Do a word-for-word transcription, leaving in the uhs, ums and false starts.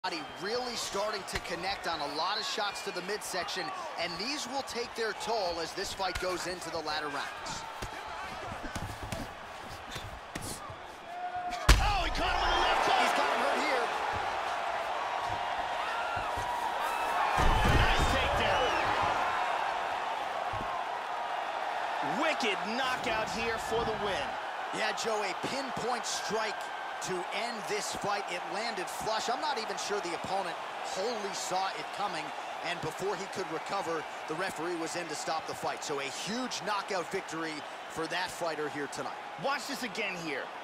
Body really starting to connect on a lot of shots to the midsection, and these will take their toll as this fight goes into the latter rounds. Oh, he caught him on the left hook. He's got him hurt here. Nice takedown. Wicked knockout here for the win. Yeah, Joe, a pinpoint strike to end this fight. It landed flush. I'm not even sure the opponent wholly saw it coming, and before he could recover, the referee was in to stop the fight. So a huge knockout victory for that fighter here tonight. Watch this again here.